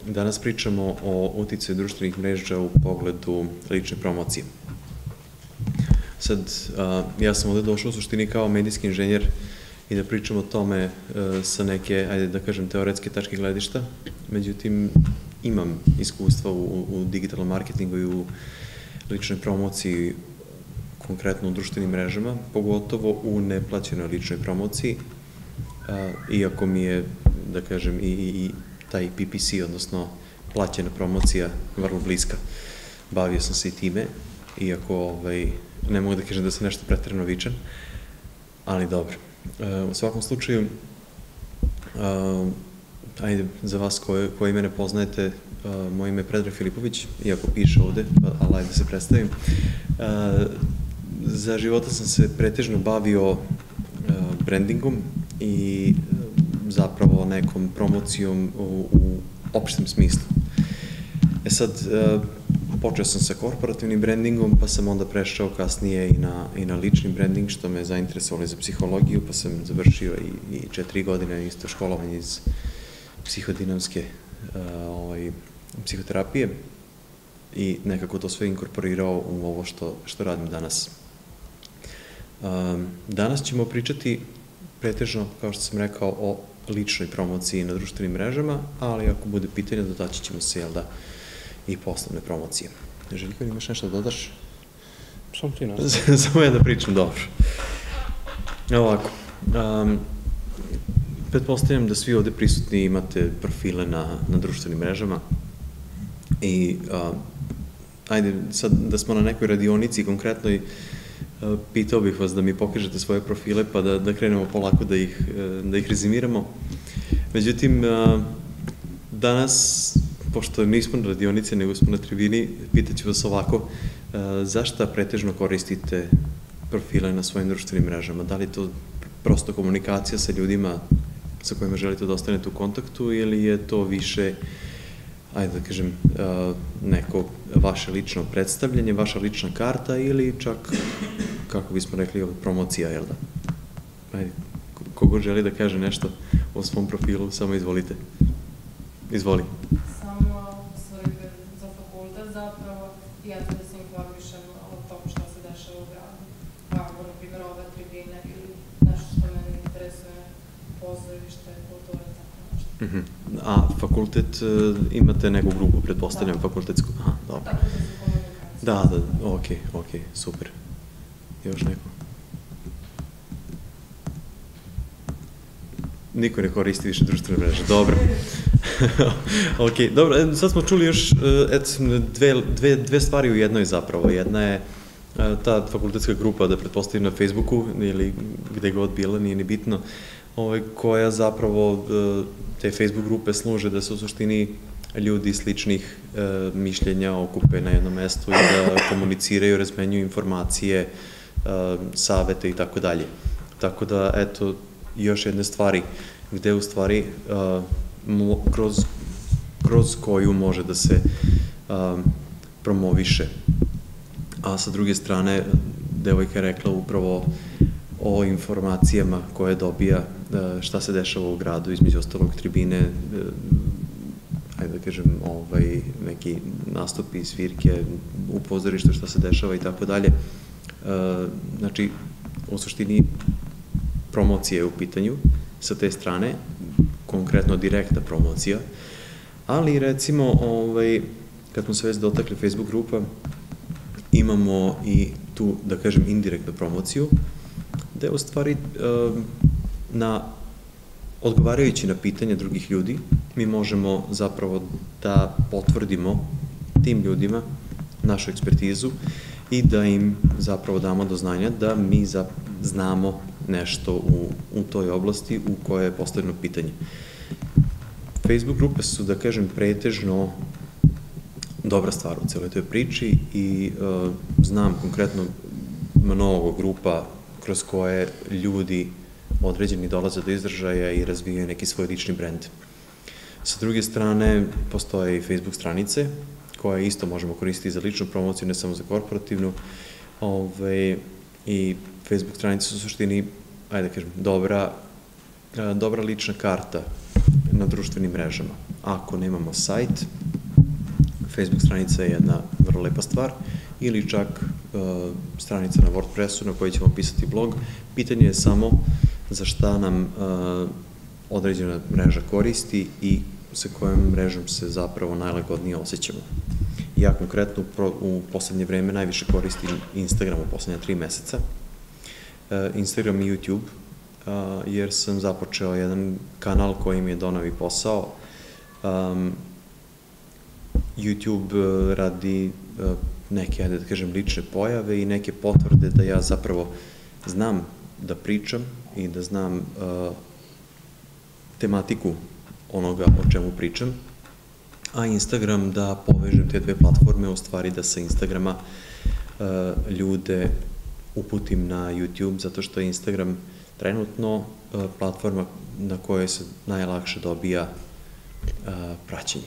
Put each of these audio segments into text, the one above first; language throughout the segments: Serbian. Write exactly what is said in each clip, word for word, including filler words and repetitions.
danas pričamo o uticaju društvenih mreža u pogledu lične promocije. Sad, ja sam ovde došao u suštini kao medijski inženjer i da pričam o tome sa neke, ajde da kažem, teoretske tačke gledišta. Međutim, imam iskustva u digitalnom marketingu i u ličnoj promociji, konkretno u društvenim mrežama, pogotovo u neplaćenoj ličnoj promociji, iako mi je, da kažem, i taj P P C, odnosno plaćena promocija, vrlo bliska. Bavio sam se i time, iako ne mogu da kažem da sam nešto preterano vičan, ali dobro. U svakom slučaju, ajde, za vas koji me ne poznajete, moje ime je Predrag Filipović, iako piše ovde, ali ajde da se predstavim. Za života sam se pretežno bavio brandingom i zapravo nekom promocijom u opštem smislu. E sad, počeo sam sa korporativnim brandingom, pa sam onda prešao kasnije i na lični branding, što me zainteresovalo za psihologiju, pa sam završio i četiri godine isto školovanje iz psihodinamske psihoterapije i nekako to sve inkorporirao u ovo što radim danas. Danas ćemo pričati pretežno, kao što sam rekao, o ličnoj promociji na društvenim mrežama, ali ako bude pitanje, dotaći ćemo se, jel da, i poslovne promocije. Željko, imaš nešto da dodaš? Samo ti nastavim. Samo ja da pričam, dobro. Ovako, pretpostavljam da svi ovde prisutni imate profile na društvenim mrežama i ajde, sad da smo na nekoj radionici konkretnoj, pitao bih vas da mi pokažete svoje profile pa da krenemo polako da ih rezimiramo. Međutim, danas, pošto nismo na radionici, nego smo na tribini, pitaću vas ovako, zašto pretežno koristite profile na svojim društvenim mrežama? Da li je to prosto komunikacija sa ljudima sa kojima želite da ostanete u kontaktu ili je to više, ajde da kažem, neko vaše lično predstavljanje, vaša lična karta ili čak, kako bismo rekli, promocija, jel da? Ajde, kogo želi da kaže nešto o svom profilu, samo izvolite. Izvoli. Samo svrhe za fakultet zapravo i ja da se informišem o tom što se dešava u gradu. Kako, na primjer, ove tribine ili nešto što mene interesuje, pozorište, kultura, tako nešto. A fakultet, imate neku grupu, pretpostavljam, fakultetsku? Aha, dobro. Tako da su komunikacije. Da, da, okej, okej, super. Još neko? Niko ne koristi više društvene mreže, dobro. Ok, dobro, sad smo čuli još dve stvari u jednoj zapravo. Jedna je ta fakultetska grupa, da pretpostavim na Facebooku ili gde god bila, nije ni bitno, koja zapravo, te Facebook grupe služe da se u suštini ljudi sličnih mišljenja okupe na jednom mestu i da komuniciraju, razmenjuju informacije, savete i tako dalje. Tako da, eto, još jedne stvari gde u stvari kroz koju može da se promoviše. A sa druge strane, devojka je rekla upravo o informacijama koje dobija, šta se dešava u gradu, između ostalog tribine, ajde da kažem, neki nastupi, svirke, u pozorištu šta se dešava i tako dalje. Znači, u suštini, promocija je u pitanju sa te strane, konkretno direktna promocija, ali recimo, kad smo se već dotakli Facebook grupa, imamo i tu, da kažem, indirektnu promociju, gde u stvari, odgovarajući na pitanja drugih ljudi, mi možemo zapravo da potvrdimo tim ljudima našu ekspertizu i da im zapravo damo do znanja da mi znamo nešto u toj oblasti u kojoj je postavljeno pitanje. Facebook grupe su, da kažem, pretežno dobra stvar u celoj toj priči i znam konkretno mnogo grupa kroz koje ljudi određeni dolaze do izražaja i razvijaju neki svoj lični brend. Sa druge strane, postoje i Facebook stranice koje isto možemo koristiti za ličnu promociju, ne samo za korporativnu, i Facebook stranice su u suštini, ajde da kažem, dobra lična karta na društvenim mrežama. ako nemamo sajt, Facebook stranica je jedna vrlo lepa stvar, ili čak uh, stranica na WordPressu na kojoj ćemo pisati blog. Pitanje je samo za šta nam uh, određena mreža koristi i sa kojom mrežom se zapravo najlagodnije osjećamo. Ja konkretno u, u poslednje vreme najviše koristim Instagram u poslednja tri meseca. Uh, Instagram i YouTube, uh, jer sam započeo jedan kanal koji mi je donao i posao. Um, YouTube uh, radi uh, neke, ajde da kažem, lične pojave i neke potvrde da ja zapravo znam da pričam i da znam uh, tematiku onoga o čemu pričam, a Instagram da povežem te dve platforme, u stvari da sa Instagrama uh, ljude uputim na YouTube, zato što je Instagram trenutno uh, platforma na kojoj se najlakše dobija uh, praćenje.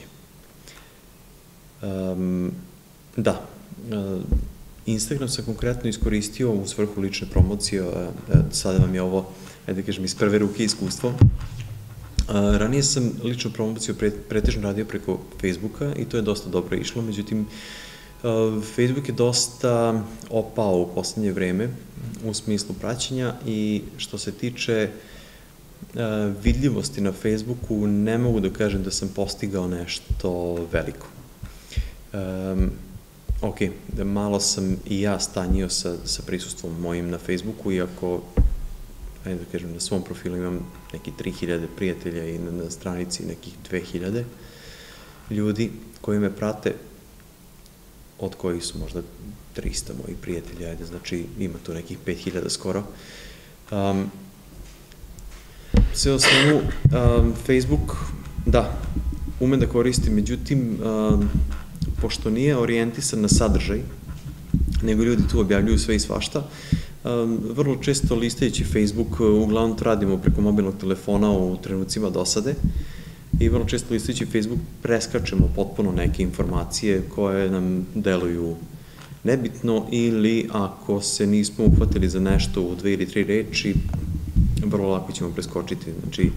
Um, da, uh, Instagram sam konkretno iskoristio u svrhu lične promocije, uh, sada vam je ovo, ajde da kažem, iz prve ruke iskustvo. Uh, ranije sam ličnu promociju pre, pretežno radio preko Facebooka i to je dosta dobro išlo, međutim, uh, Facebook je dosta opao u poslednje vreme u smislu praćenja i što se tiče uh, vidljivosti na Facebooku, ne mogu da kažem da sam postigao nešto veliko. Um, ok, da malo sam i ja stanjio sa, sa prisustvom mojim na Facebooku, iako, ajde da kažem, na svom profilu imam neki tri hiljade prijatelja i na, na stranici nekih dve hiljade ljudi koji me prate, od kojih su možda trista mojih prijatelja, ajde, znači ima tu nekih pet hiljada skoro. Um, sve o svemu, um, Facebook, da, umem da koristim, međutim, um, pošto nije orijentisan na sadržaj, nego ljudi tu objavljuju sve i svašta, vrlo često listajući Facebook, uglavnom to radimo preko mobilnog telefona u trenucima dosade i vrlo često listajući Facebook preskačemo potpuno neke informacije koje nam deluju nebitno ili ako se nismo uhvatili za nešto u dve ili tri reči, vrlo lako ćemo preskočiti. Znači,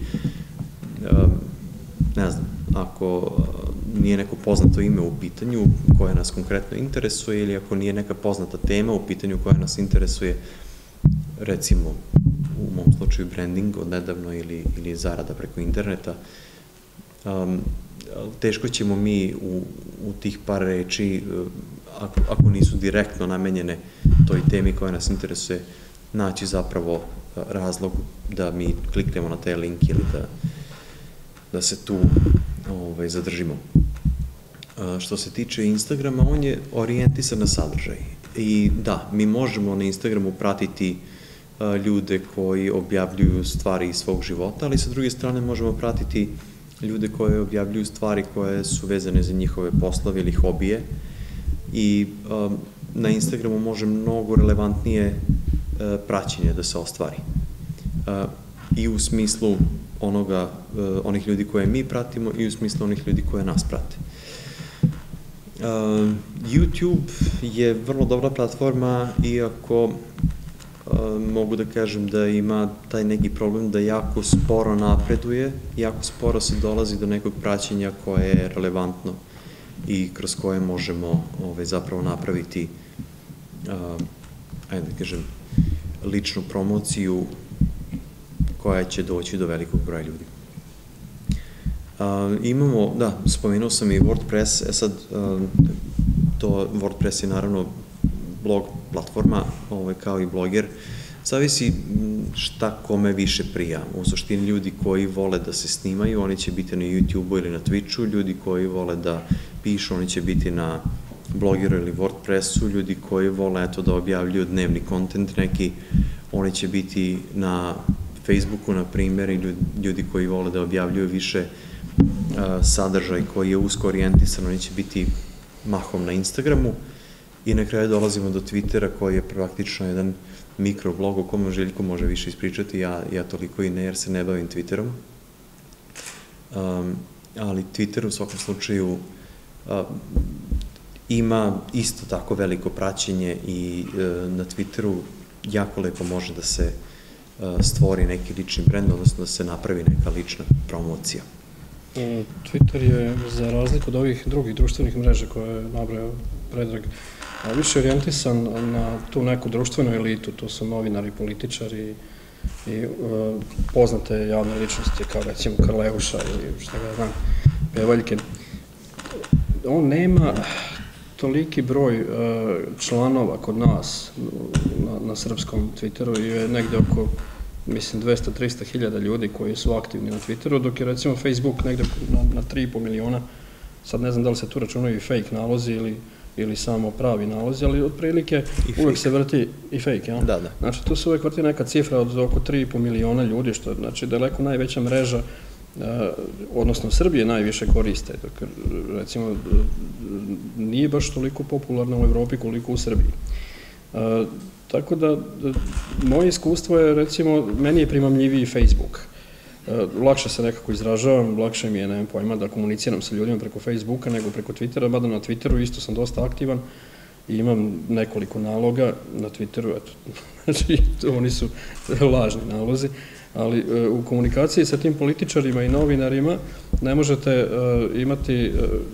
ne znam, ako nije neko poznato ime u pitanju koje nas konkretno interesuje ili ako nije neka poznata tema u pitanju koja nas interesuje, recimo u mom slučaju branding od nedavno ili, ili zarada preko interneta, um, teško ćemo mi u, u tih par reči, ako, ako nisu direktno namenjene toj temi koja nas interesuje, naći zapravo razlog da mi kliknemo na taj link ili da, da se tu ovaj, zadržimo. Što se tiče Instagrama, on je orijentisan na sadržaj. I da, mi možemo na Instagramu pratiti ljude koji objavljuju stvari iz svog života, ali sa druge strane možemo pratiti ljude koji objavljuju stvari koje su vezane za njihove poslove ili hobije. I um, na Instagramu može mnogo relevantnije uh, praćenje da se ostvari. Uh, I u smislu onoga, uh, onih ljudi koje mi pratimo i u smislu onih ljudi koje nas prate. Uh, YouTube je vrlo dobra platforma, iako uh, mogu da kažem da ima taj neki problem da jako sporo napreduje, jako sporo se dolazi do nekog praćenja koje je relevantno i kroz koje možemo ovaj, zapravo napraviti, uh, ajde da kažem, ličnu promociju koja će doći do velikog broja ljudi. Uh, imamo, da, spomenuo sam i WordPress, e sad, uh, to WordPress je naravno blog platforma, ovaj, kao i bloger, zavisi šta kome više prija. U suštini ljudi koji vole da se snimaju, oni će biti na YouTube-u ili na Twitchu, ljudi koji vole da pišu, oni će biti na blogeru ili WordPressu, ljudi koji vole eto, da objavljuju dnevni kontent neki, oni će biti na Facebooku, na primjer, i ljudi koji vole da objavljuju više sadržaj koji je usko orijentisan, oni će biti mahom na Instagramu i na kraju dolazimo do Twittera koji je praktično jedan mikroblog o kome Željko može više ispričati, ja, ja toliko i ne jer se ne bavim Twitterom. Um, ali Twitter u svakom slučaju uh, ima isto tako veliko praćenje i uh, na Twitteru jako lepo može da se uh, stvori neki lični brend, odnosno da se napravi neka lična promocija. Twitter je, za razliku od ovih drugih društvenih mreža koje je nabrao Predrag, više orijentisan na tu neku društvenu elitu, to su novinari, političari i poznate javne ličnosti kao recimo Karleuša ili šta ga znam, pevaljke. On nema toliki broj članova kod nas na srpskom Twitteru i je negde oko, mislim, dvesta do trista hiljada ljudi koji su aktivni na Twitteru, dok je recimo Facebook negde na tri i po miliona. Sad ne znam da li se tu računaju i fake nalozi ili ili samo pravi nalozi, ali otprilike uvek se vrti i fake, jel? Da, da. Znači, tu se uvek vrti neka cifra od oko tri i po miliona ljudi, što je, znači, daleko najveća mreža, odnosno Srbije najviše koriste, dok, recimo, nije baš toliko popularna u Evropi koliko u Srbiji. Tako da, moje iskustvo je, recimo, meni je primamljiviji Facebook. Lakše se nekako izražavam, lakše mi je, nemam pojma, da komuniciram sa ljudima preko Facebooka nego preko Twittera, mada na Twitteru isto sam dosta aktivan i imam nekoliko naloga na Twitteru, eto, znači, oni su lažni nalozi, ali u komunikaciji sa tim političarima i novinarima ne možete imati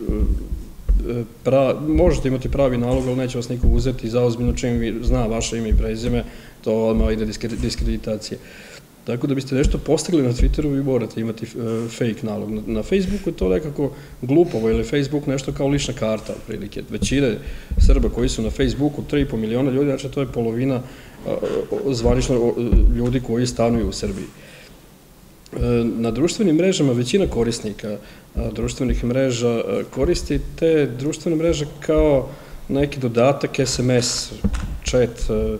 možete imati pravi nalog, ali neće vas niko uzeti za ozbiljno čim zna vaše ime i prezime, to odmah ide diskreditacije. Tako da biste nešto postigli na Twitteru, vi morate imati fake nalog. Na Facebooku je to nekako glupovo, jer je Facebook nešto kao lična karta, otprilike. Većine Srba koji su na Facebooku, tri i po miliona ljudi, znači to je polovina zvanično ljudi koji stanuju u Srbiji. Na društvenim mrežama većina korisnika društvenih mreža koristi te društvene mreže kao neki dodatak, es em es, chat,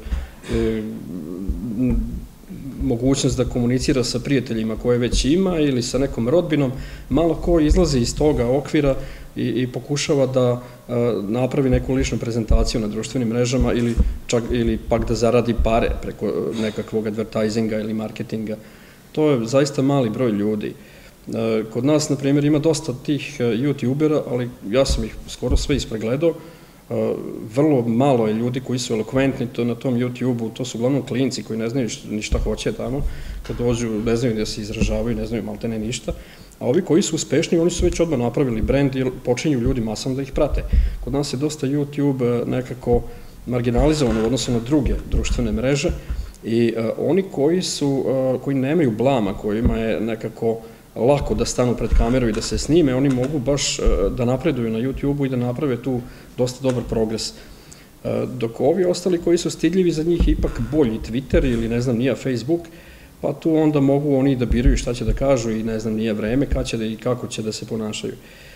mogućnost da komunicira sa prijateljima koje već ima ili sa nekom rodbinom, malo ko izlazi iz toga okvira i pokušava da napravi neku ličnu prezentaciju na društvenim mrežama ili pak da zaradi pare preko nekakvog advertisinga ili marketinga. To je zaista mali broj ljudi. Kod nas, na primjer, ima dosta tih youtubera, ali ja sam ih skoro sve ispregledao. Vrlo malo je ljudi koji su elokventni na tom YouTube-u, to su uglavnom klinci koji ne znaju ni šta hoće tamo, kad dođu ne znaju da se izražavaju, ne znaju maltene ništa, a ovi koji su uspešni, oni su već odmah napravili brand i počinju ljudi masam da ih prate. Kod nas je dosta YouTube nekako marginalizovan u odnosu na druge društvene mreže i oni koji su, koji nemaju blama, kojima je nekako lako da stanu pred kameru i da se snime, oni mogu baš da napreduju na YouTube-u i da naprave tu dosta dobar progres. Dok ovi ostali koji su stidljivi, za njih je ipak bolji Twitter ili ne znam nija Facebook, pa tu onda mogu oni da biraju šta će da kažu i ne znam nija vreme, kad će da i kako će da se ponašaju.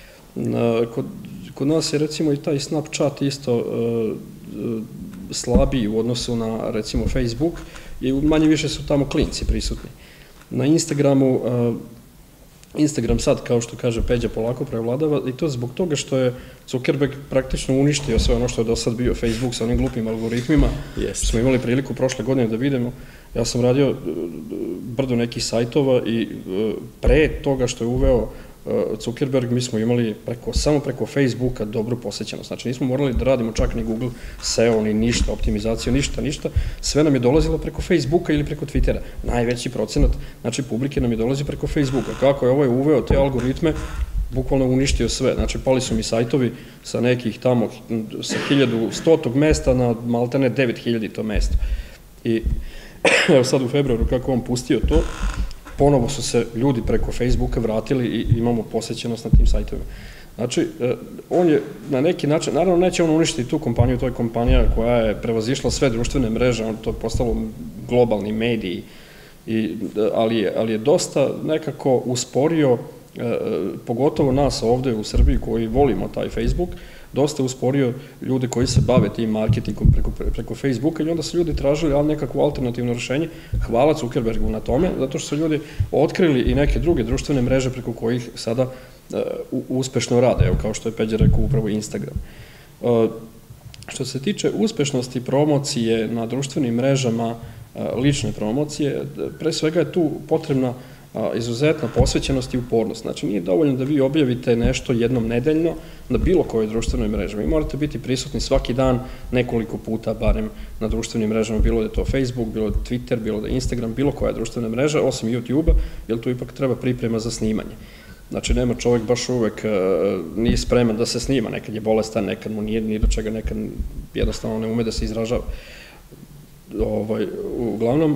Kod nas je recimo i taj Snapchat isto slabiji u odnosu na recimo Facebook i manje više su tamo klinci prisutni. Na Instagramu Instagram sad, kao što kaže Peđa, polako prevladava i to zbog toga što je Zuckerberg praktično uništio sve ono što je do sad bio Facebook sa onim glupim algoritmima. Smo imali priliku prošle godine da vidimo. Ja sam radio brdo nekih sajtova i pre toga što je uveo Zuckerberg, mi smo imali samo preko Facebooka dobru posećenost. Znači nismo morali da radimo čak ni Google S E O, ni ništa, optimizaciju, ništa, ništa. Sve nam je dolazilo preko Facebooka ili preko Twittera. Najveći procenat, znači publike nam je dolazi preko Facebooka. Kako je ovaj uveo te algoritme, bukvalno uništio sve. Znači pali su mi sajtovi sa nekih tamo, sa hiljadu stotog mesta na maltene devet hiljadito mesto. I evo sad u februaru kako on pustio to, ponovo su se ljudi preko Facebooka vratili i imamo posećenost na tim sajtovima. Znači, on je na neki način, naravno neće on uništiti tu kompaniju, to je kompanija koja je prevazišla sve društvene mreže, to je postalo globalni mediji, ali je dosta nekako usporio, pogotovo nas ovde u Srbiji koji volimo taj Facebook, dosta usporio ljude koji se bave tim marketingom preko Facebooka i onda su ljudi tražili nekako alternativno rešenje. Hvala Zuckerbergu na tome, zato što su ljudi otkrili i neke druge društvene mreže preko kojih sada uspešno rade, evo kao što je Peđa rekao upravo Instagram. Što se tiče uspešnosti promocije na društvenim mrežama, lične promocije, pre svega je tu potrebna izuzetna posvećenost i upornost. Znači, nije dovoljno da vi objavite nešto jednom nedeljno na bilo kojoj društvenoj mreži. Vi morate biti prisutni svaki dan nekoliko puta, barem na društvenim mrežama, bilo da je to Facebook, bilo da je Twitter, bilo da je Instagram, bilo koja društvena mreža, osim YouTube-a, jer tu ipak treba priprema za snimanje. Znači, nema čovjek baš uvek, nije spreman da se snima, nekad je bolestan, nekad mu nije ni do čega, nekad jednostavno ne ume da se izražava. Ovaj, uglavnom,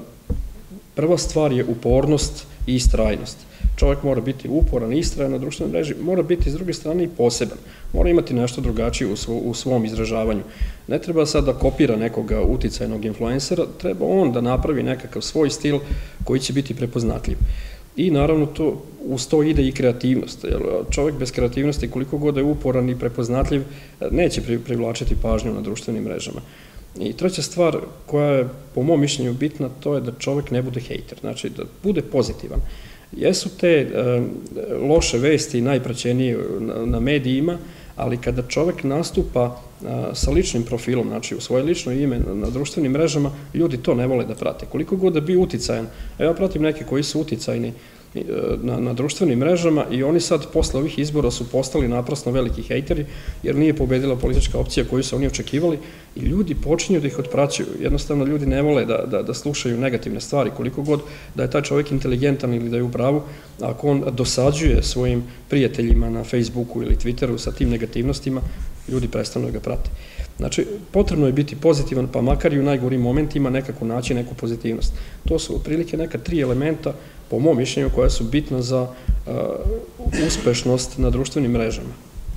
prva stvar je upornost i istrajnost. Čovjek mora biti uporan i istrajan na društvenoj mreži, mora biti s druge strane i poseban. Mora imati nešto drugačije u, svo, u svom izražavanju. Ne treba sad da kopira nekoga uticajnog influencera, treba on da napravi nekakav svoj stil koji će biti prepoznatljiv. I naravno to, uz to ide i kreativnost. Čovjek bez kreativnosti, koliko god je uporan i prepoznatljiv, neće privlačiti pažnju na društvenim mrežama. I treća stvar koja je po mom mišljenju bitna, to je da čovjek ne bude hejter, znači da bude pozitivan. Jesu te e, loše vesti najpraćenije na, na medijima, ali kada čovjek nastupa a, sa ličnim profilom, znači u svoje lično ime na, na društvenim mrežama, ljudi to ne vole da prate. Koliko god da bi uticajan, a ja pratim neke koji su uticajni na, na društvenim mrežama i oni sad posle ovih izbora su postali naprasno veliki hejteri jer nije pobedila politička opcija koju su oni očekivali i ljudi počinju da ih otpraćaju. Jednostavno ljudi ne vole da, da, da slušaju negativne stvari, koliko god da je taj čovjek inteligentan ili da je u pravu, ako on dosađuje svojim prijateljima na Facebooku ili Twitteru sa tim negativnostima, ljudi prestanu da ga prate. Znači, potrebno je biti pozitivan, pa makar i u najgorim momentima nekako naći neku pozitivnost. To su otprilike neka tri elementa, po mom mišljenju, koja su bitna za uh, uspešnost na društvenim mrežama.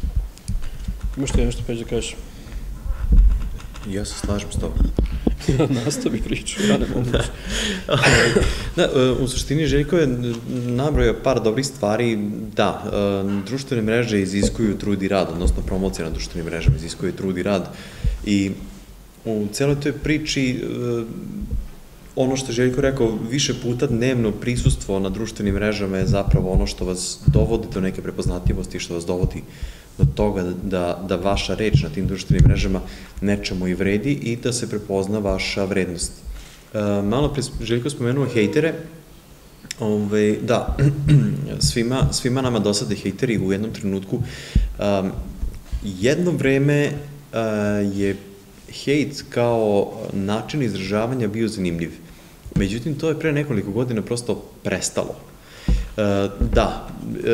Imaš ti nešto, Peđa, kažeš? Ja se slažem s tobom. Nastavi priču, ja ne mogu. Da, u suštini Željko je nabrojao par dobrih stvari. Da, društvene mreže iziskuju trud i rad, odnosno promocija na društvenim mrežama iziskuje trud i rad. I u celoj toj priči, ono što je Željko rekao, više puta dnevno prisustvo na društvenim mrežama je zapravo ono što vas dovodi do neke prepoznatljivosti, što vas dovodi do toga da, da vaša reč na tim društvenim mrežama nečemu i vredi i da se prepozna vaša vrednost. E, malo pre Željko spomenuo hejtere. Ove, da, svima, svima nama dosade hejteri u jednom trenutku. Um, jedno vreme uh, je hejt kao način izražavanja bio zanimljiv. Međutim, to je pre nekoliko godina prosto prestalo. Da,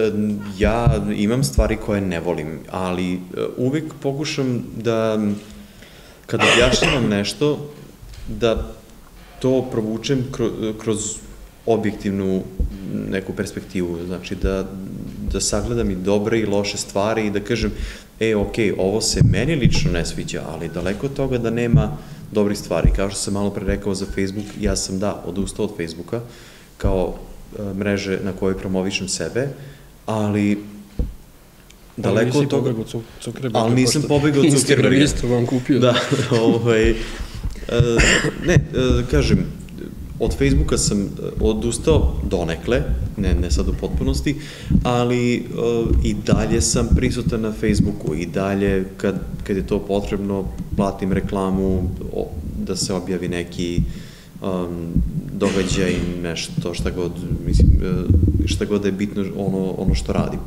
ja imam stvari koje ne volim, ali uvek pokušam da, kada objašnjavam nešto, da to provučem kroz objektivnu neku perspektivu, znači da, da sagledam i dobre i loše stvari i da kažem, e, ok, ovo se meni lično ne sviđa, ali daleko od toga da nema dobrih stvari. Kao što sam malo pre rekao za Facebook, ja sam da, odustao od Facebooka kao mreže na kojoj promovišem sebe, ali daleko od toga... Ali nisam pobegao od Zuckerberga. Instagram isto vam kupio. Da, ovaj... Ne, kažem, od Facebooka sam odustao donekle, ne, ne sad u potpunosti, ali i dalje sam prisutan na Facebooku i dalje, kad, kad je to potrebno, platim reklamu da se objavi neki Um, događaj, nešto, šta god, mislim, šta god je bitno ono, ono što radim.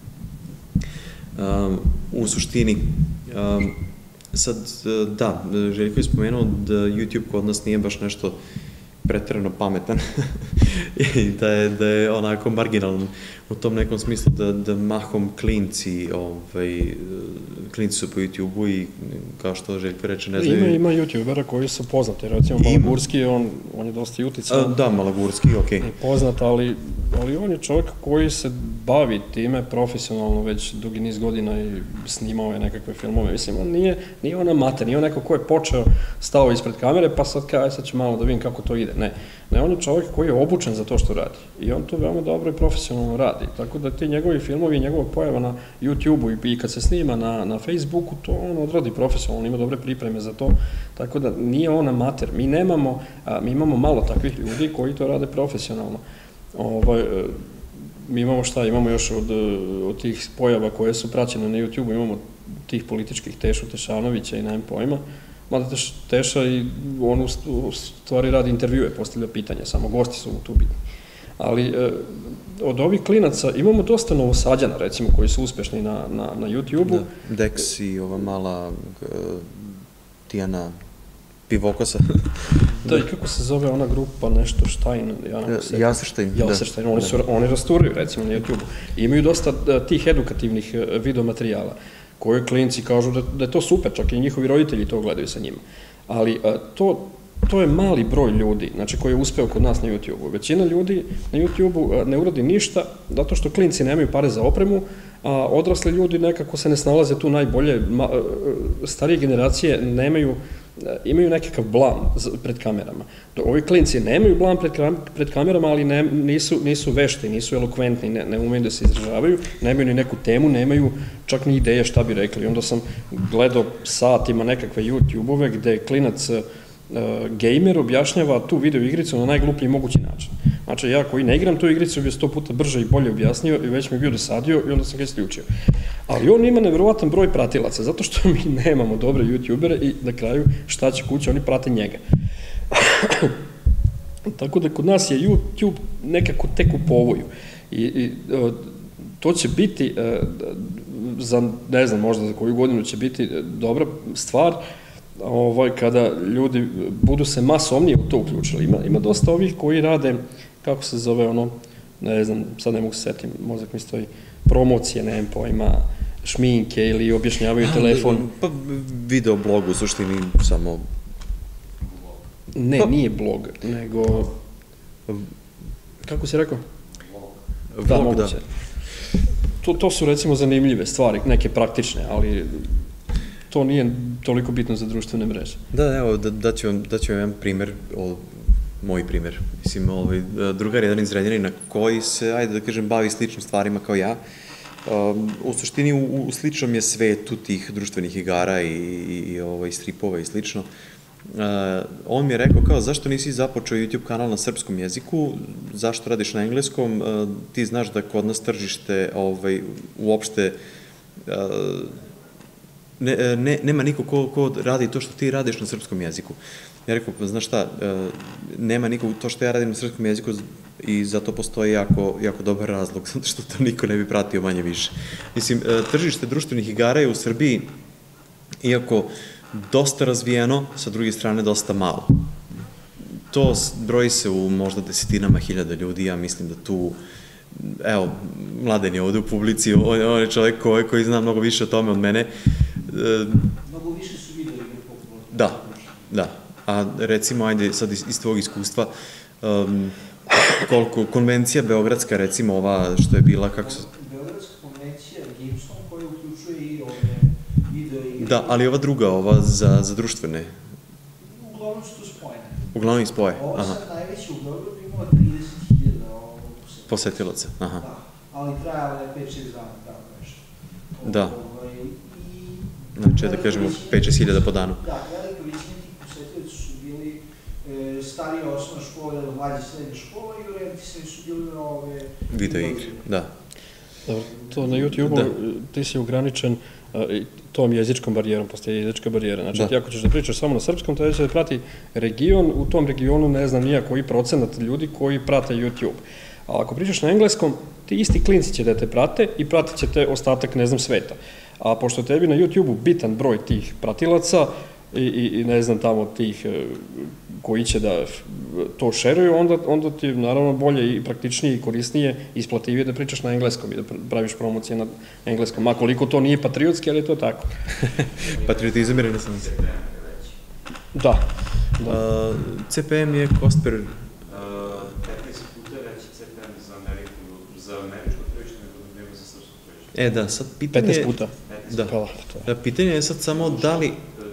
Um, u suštini, um, sad, da, Željko je spomenuo da YouTube kod nas nije baš nešto preterano pametan i da je, da je onako marginalan u tom nekom smislu da, da mahom klinci, ovaj, klinci su po YouTube-u i kao što Željko reče, ne znaju... Ima, ima YouTubera koji su poznati, recimo Malagurski, on, on je dosta uticajan. Da, Malagurski, okej. Okay. Poznat, ali, ali on je čovjek koji se bavi time profesionalno već dugi niz godina i snimao je nekakve filmove. Mislim, on nije, nije on amater, nije on neko ko je počeo, stao ispred kamere, pa sad kaj, sad ću malo da vidim kako to ide. Ne, ne, on je čovjek koji je obučen za to što radi i on to veoma dobro i profesionalno radi, tako da ti njegovi filmovi i njegova pojava na YouTube-u i, i kad se snima na, na Facebooku, to on odradi profesionalno, on ima dobre pripreme za to, tako da nije on amater, mi nemamo, a, mi imamo malo takvih ljudi koji to rade profesionalno. Ovaj, mi imamo šta, imamo još od, od tih pojava koje su praćene na YouTube-u, imamo tih političkih Tešu Tešanovića i nemam pojma, mada Teša i on u stvari radi intervjue, postavlja pitanja, samo gosti su mu tu bitni. Ali e, od ovih klinaca imamo dosta Novosađana, recimo, koji su uspešni na, na, na YouTube-u. Da, Dex i ova mala uh, Tijana Pivokosa. Da, i kako se zove ona grupa, nešto Štajn, ja ne se... Jaserštajn, da. Jaserštajn, oni, su, oni rasturaju, recimo, na YouTube-u. I imaju dosta uh, tih edukativnih uh, videomaterijala, koje klinci kažu da, da je to super, čak i njihovi roditelji to gledaju sa njima. Ali uh, to, to je mali broj ljudi, znači, koji je uspeo kod nas na YouTube-u. Većina ljudi na YouTube-u uh, ne uradi ništa, zato što klinci nemaju pare za opremu, a odrasli ljudi nekako se ne snalaze tu najbolje. Ma, uh, starije generacije nemaju imaju nekakav blam pred kamerama. Ovi klinci nemaju blam pred, pred kamerama, ali ne, nisu, nisu vešti, nisu elokventni, ne, ne umeju da se izražavaju, nemaju ni neku temu, nemaju čak ni ideje šta bi rekli. Onda sam gledao satima nekakve YouTube-ove gde klinac uh, gamer objašnjava tu video igricu na najgluplji mogući način. Znači, ja koji ne igram tu igricu bi sto puta brže i bolje objasnio i već mi je bio dosadio i onda sam ga isključio. Ali on ima nevjerovatan broj pratilaca, zato što mi nemamo dobre youtubere i na kraju šta će kuća, oni prate njega. Tako da kod nas je YouTube nekako tek u povoju. I, i to će biti, za, ne znam, možda za koju godinu će biti dobra stvar, ovaj, kada ljudi budu se masovnije u to uključili. Ima, ima dosta ovih koji rade, kako se zove ono, ne znam, sad ne mogu se setim, mozak mi stoji, promocije, ne znam pojma, šminke ili objašnjavaju telefon. Pa video blog u suštini samo... Ne, nije blog, nego... Kako si rekao? Vlog, da. Moguće. To, to su recimo zanimljive stvari, neke praktične, ali to nije toliko bitno za društvene mreže. Da, evo, daću vam, daću vam jedan primer, o, moj primer. Mislim, ovaj, drugar jedan iz Renjanina koji se, ajde da kažem, bavi sličnim stvarima kao ja. Um, u suštini, u, u sličnom je svetu tih društvenih igara i, i, i ovaj, stripova i slično. Uh, on mi je rekao kao, zašto nisi započeo YouTube kanal na srpskom jeziku, zašto radiš na engleskom, uh, ti znaš da kod nas tržište ovaj, uopšte uh, ne, ne, nema niko ko, ko radi to što ti radiš na srpskom jeziku. Ja rekao, pa znaš šta, uh, nema niko to što ja radim na srpskom jeziku i zato postoji jako, jako dobar razlog, zato što to niko ne bi pratio manje više. Mislim, uh, tržište društvenih igara je u Srbiji, iako dosta razvijeno, sa druge strane dosta malo. To broji se u možda desetinama hiljada ljudi, ja mislim da tu, evo, Mladen je ovde u publici, on, on je čovek koji, koji zna mnogo više o tome od mene. Mnogo više su video igre popularne. Da, da. A recimo, ajde sad iz, iz tvojeg iskustva, um, koliko konvencija beogradska, recimo ova što je bila, kako se... Beogradska konvencija, Gibson, koja uključuje i ove video igre. Da, ali ova druga, ova za, za društvene. Uglavnom su to spojene. Uglavnom ih spoje. Ova Aha. sad najveća u Beogradu imala trideset hiljada posetilaca. Posetilaca, aha. Da, ali trajala je pet šest dana, tako nešto. Da. Ovaj, i Znači, da kažemo, pet šest hiljada po danu. Da, velika većina tih posetilaca su bili e, starije osnovne škole, mlađe srednje škole i orijentisani su bili na ove... Video igre, da. Dobro, to na YouTube-u ti si ograničen tom jezičkom barijerom, postoje jezička barijera. Znači, ti ako ćeš da pričaš samo na srpskom, to je da prati region, u tom regionu ne znam nija koji procenat ljudi koji prate YouTube. A ako pričaš na engleskom, ti isti klinci će da te prate i pratit će te ostatak, ne znam, sveta. A pošto tebi na YouTube-u bitan broj tih pratilaca i, i, i ne znam tamo tih koji će da to šeruju, onda, onda ti je naravno bolje i praktičnije i korisnije i isplativije da pričaš na engleskom i da praviš promocije na engleskom. A koliko to nije patriotski, ali je to tako. Patriotizam i renesansa. Da. da. Uh, C P M je Kosper... Uh, petnaest puta veći C P M za Ameriku, za američko tržište nego da nema za srpsko tržište. E da, sad pitanje... petnaest puta? Da. Pa, da, pitanje je sad samo da li...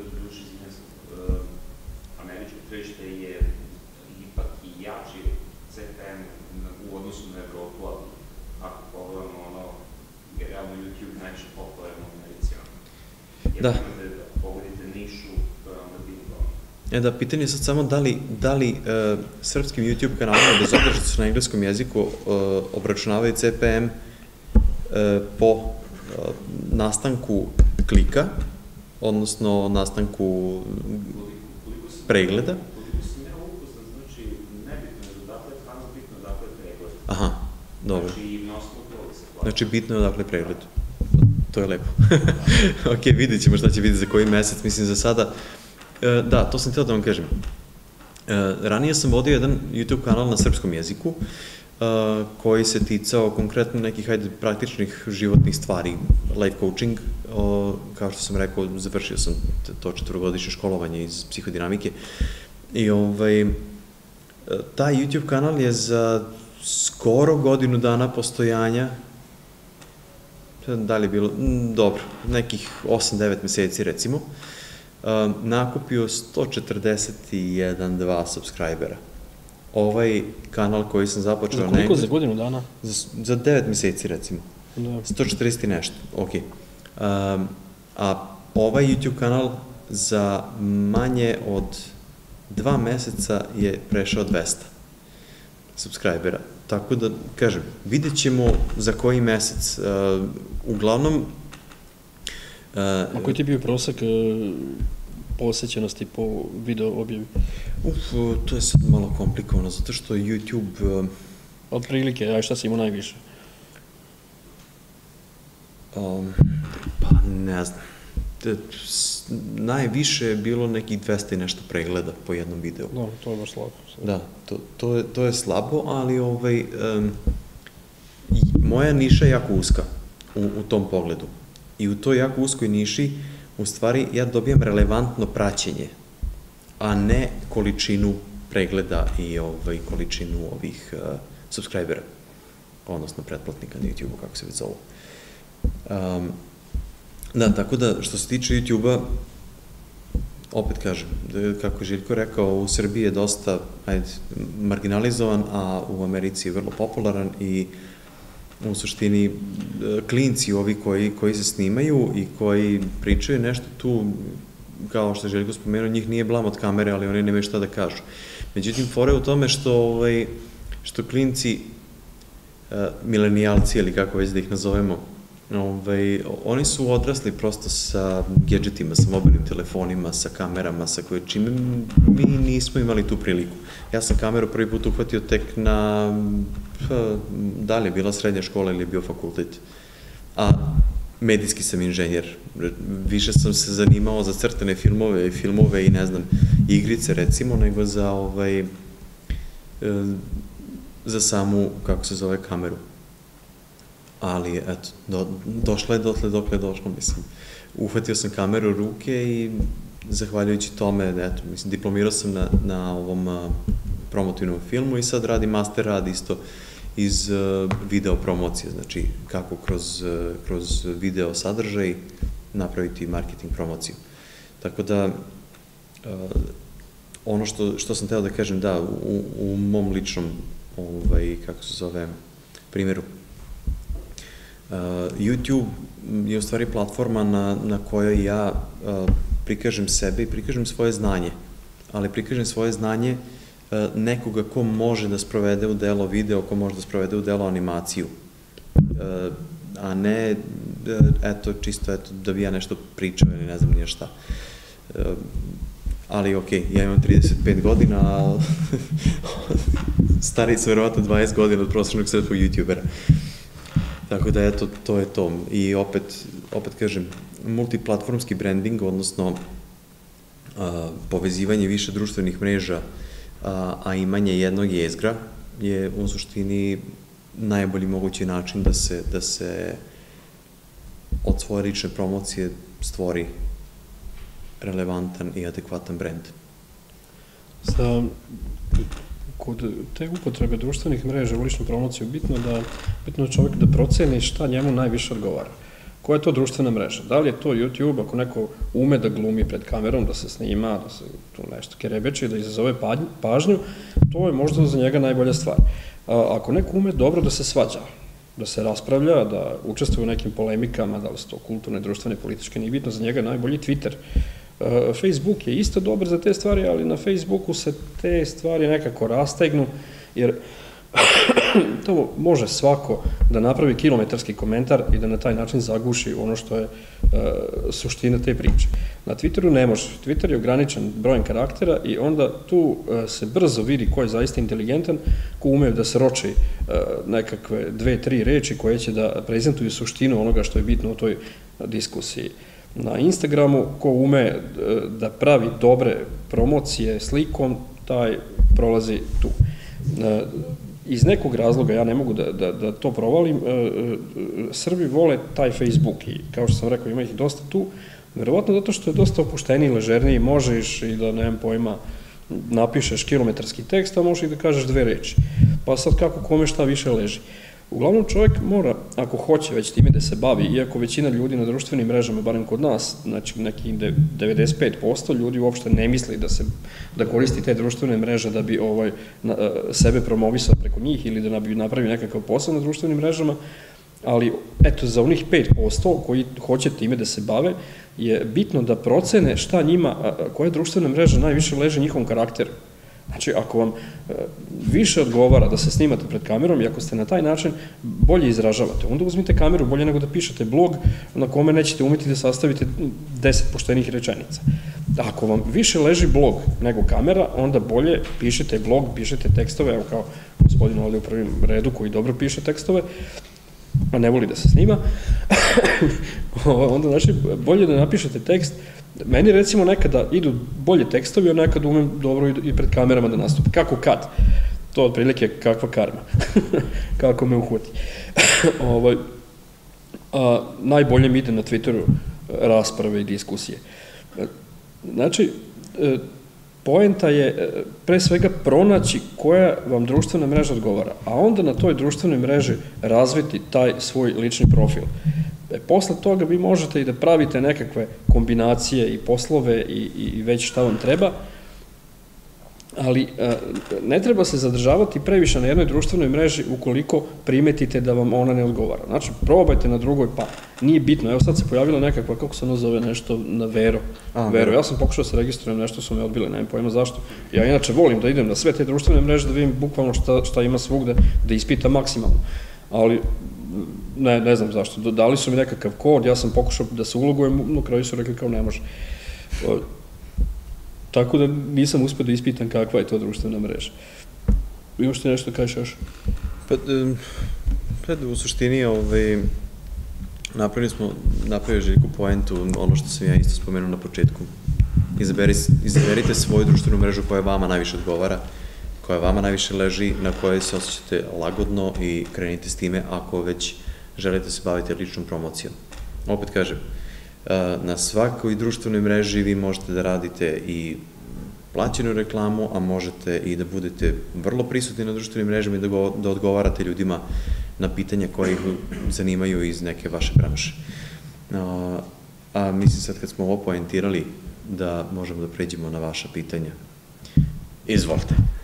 Američko tržište je ipak i jači C P M u odnosu na Evropu, ali ako pogledamo ono, realno YouTube najviše popularno u Americi. Da. Jer da pogodite nišu, to je onda bitno. E da, pitanje je sad samo da li, da li uh, srpskim YouTube kanalima, bez obzira što su na engleskom jeziku, uh, obračunavaju C P M uh, po uh, nastanku klika, odnosno nastanku pregleda. Koliko sam ja upoznan, znači, nebitno je odakle je kanal, bitno je odakle je pregled. Aha, dobro. Znači, i na osnovu toga se plaća. Znači, bitno je odakle je pregled. To je lepo. Ok, vidjet ćemo šta će biti za koji mesec. Mislim, za sada E, da, to sam htio da vam kažem. E, ranije sam vodio jedan YouTube kanal na srpskom jeziku, e, koji se ticao konkretno nekih, hajde, praktičnih životnih stvari, life coaching, o, kao što sam rekao, završio sam to četvrogodišnje školovanje iz psihodinamike i ovaj, taj YouTube kanal je za skoro godinu dana postojanja, da li je bilo, dobro, nekih osam devet meseci recimo, nakupio sto četrdeset jedan dva subscribera. Ovaj kanal koji sam započeo... Za koliko za godinu dana? Za, za devet meseci recimo. Da. sto četrdeset i nešto, ok. Um, a ovaj YouTube kanal za manje od dva meseca je prešao dvesta subscribera. Tako da, kažem, vidjet ćemo za koji mesec. Uh, uglavnom... Uh, a koji ti je bio prosek uh, posećenosti po video objavi? Uf, to je sad malo komplikovano, zato što YouTube... Uh, Od prilike, aj šta si imao najviše? Um, pa, ne znam. Najviše je bilo nekih dvesta i nešto pregleda po jednom videu. Da, to je baš slabo. Da, to, to, je, to je slabo, ali ovaj, um, moja niša je jako uska u, u tom pogledu. I u toj jako uskoj niši, u stvari, ja dobijam relevantno praćenje, a ne količinu pregleda i ovaj, količinu ovih uh, subscribera, odnosno pretplatnika na YouTube-u, kako se već zovu. Um, da, tako da, što se tiče YouTube-a, opet kažem, da, kako je Željko rekao, u Srbiji je dosta, ajde, marginalizovan, a u Americi je vrlo popularan i u suštini klinci ovi koji, koji se snimaju i koji pričaju nešto tu, kao što je Željko spomenuo, njih nije blam od kamere, ali oni nemaju šta da kažu. Međutim, fora je u tome što, ovaj, što klinci, uh, milenijalci, ili kako već da ih nazovemo, ovaj, oni su odrasli prosto sa gadgetima, sa mobilnim telefonima, sa kamerama, sa koje čime mi nismo imali tu priliku. Ja sam kameru prvi put uhvatio tek na, pa, da li je bila srednja škola ili je bio fakultet. A medijski sam inženjer. Više sam se zanimao za crtane filmove, filmove i ne znam, igrice recimo, nego za ovaj, za samu, kako se zove, kameru. Ali, eto, do, došla je dotle dokle je došlo, mislim. Uhvatio sam kameru u ruke i zahvaljujući tome, eto, mislim, diplomirao sam na, na ovom a, promotivnom filmu i sad radim master rad isto iz a, video promocije, znači kako kroz, a, kroz video sadržaj napraviti marketing promociju. Tako da, a, ono što, što sam teo da kažem, da, u, u mom ličnom, ovaj, kako se zove, primjeru, Uh, YouTube je u stvari platforma na, na kojoj ja uh, prikažem sebe i prikažem svoje znanje, ali prikažem svoje znanje uh, nekoga ko može da sprovede u delo video, ko može da sprovede u delo animaciju, uh, a ne, uh, eto, čisto, eto, da bi ja nešto pričao ili ne znam nije šta. Uh, ali, okej, okay, ja imam trideset pet godina, a stariji sam verovatno dvadeset godina od prosječnog svetskog YouTubera. Tako da, eto, to je to. I opet, opet kažem, multiplatformski branding, odnosno a, povezivanje više društvenih mreža, a, a imanje jednog jezgra, je u suštini najbolji mogući način da se, da se od svoje lične promocije stvori relevantan i adekvatan brand. Sa, kod te upotrebe društvenih mreža u ličnu promociju bitno da bitno je čovjek da proceni šta njemu najviše odgovara. Koja je to društvena mreža? Da li je to YouTube, ako neko ume da glumi pred kamerom, da se snima, da se tu nešto kerebeči, da izazove pažnju, to je možda za njega najbolja stvar. A, ako neko ume dobro da se svađa, da se raspravlja, da učestvuje u nekim polemikama, da li su to kulturne, društvene, političke, nije bitno, za njega najbolji Twitter. Facebook je isto dobar za te stvari, ali na Facebooku se te stvari nekako rastegnu, jer to može svako da napravi kilometarski komentar i da na taj način zaguši ono što je uh, suština te priče. Na Twitteru ne može. Twitter je ograničen brojem karaktera i onda tu uh, se brzo vidi ko je zaista inteligentan, ko ume da se roči uh, nekakve dve, tri reči koje će da prezentuju suštinu onoga što je bitno u toj diskusiji. Na Instagramu, ko ume e, da pravi dobre promocije slikom, taj prolazi tu. E, iz nekog razloga, ja ne mogu da, da, da to provalim, e, e, Srbi vole taj Facebook i kao što sam rekao, ima ih dosta tu, verovatno zato što je dosta opušteniji, ležerniji, možeš i da, nemam pojma, napišeš kilometarski tekst, a možeš i da kažeš dve reči. Pa sad kako kome šta više leži. Uglavnom čovjek mora, ako hoće već time da se bavi, iako većina ljudi na društvenim mrežama, barem kod nas, znači neki devedeset pet posto ljudi uopšte ne misli da se da koristi te društvene mreže da bi ovaj na, sebe promovisao preko njih ili da bi napravio nekakav posao na društvenim mrežama, ali eto za onih pet posto koji hoće time da se bave je bitno da procene šta njima, koja društvena mreža najviše leže njihovom karakteru. Znači, ako vam e, više odgovara da se snimate pred kamerom i ako ste na taj način bolje izražavate, onda uzmite kameru bolje nego da pišete blog na kome nećete umeti da sastavite deset poštenih rečenica. Ako vam više leži blog nego kamera, onda bolje pišete blog, pišete tekstove, evo kao gospodin ovdje u prvim redu koji dobro piše tekstove, a ne voli da se snima, onda znači bolje da napišete tekst. Meni recimo nekada idu bolje tekstovi, a nekada umem dobro i pred kamerama da nastupim. Kako kad? To otprilike kakva karma. Kako me uhvati. ovaj, a, najbolje mi ide na Twitteru rasprave i diskusije. Znači, e, poenta je pre svega pronaći koja vam društvena mreža odgovara, a onda na toj društvenoj mreži razviti taj svoj lični profil. E, posle toga vi možete i da pravite nekakve kombinacije i poslove i, i već šta vam treba, ali e, ne treba se zadržavati previše na jednoj društvenoj mreži ukoliko primetite da vam ona ne odgovara. Znači, probajte na drugoj, pa nije bitno. Evo sad se pojavila nekakva, kako se ono zove, nešto na Vero. A, Vero. Ja sam pokušao da se registrujem, nešto su me odbile, nemam pojma zašto. Ja inače volim da idem na sve te društvene mreže da vidim bukvalno šta, šta ima svugde, da ispitam maksimalno. Ali ne, ne znam zašto. Dali su mi nekakav kod, ja sam pokušao da se ulogujem, na kraju su rekli kao ne može. Tako da nisam uspio da ispitam kakva je to društvena mreža. Imaš ti nešto kažeš još? Pa, e, u suštini ovaj, napravili smo, napravili Željku poentu, ono što sam ja isto spomenuo na početku. Izaberi, izaberite svoju društvenu mrežu koja vama najviše odgovara, koja vama najviše leži, na kojoj se osjećate lagodno i krenite s time ako već želite se baviti ličnom promocijom. Opet kažem, na svakoj društvenoj mreži vi možete da radite i plaćenu reklamu, a možete i da budete vrlo prisutni na društvenim mrežama i da, go, da odgovarate ljudima na pitanja koje ih zanimaju iz neke vaše branše. A, a mislim sad kad smo ovo poentirali da možemo da pređemo na vaša pitanja. Izvolite.